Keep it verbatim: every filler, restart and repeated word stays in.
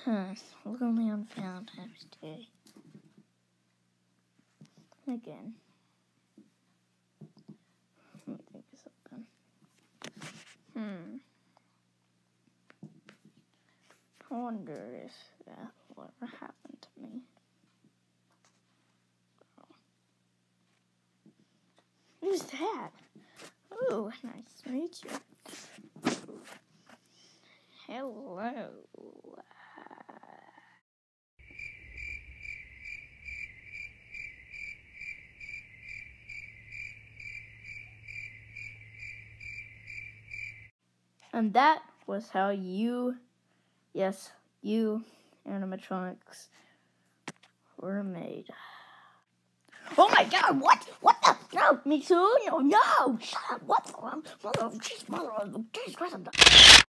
Huh. Look only on Valentine's Day. Again. Let me think of something. Hmm. I wonder if that will ever happen to me. Who's that? Ooh, nice to meet you. Hello. And that was how you, yes, you animatronics were made. Oh my God! What? What the? No, me too. No, no! Shut up! What? Mother, mother, Jesus Christ!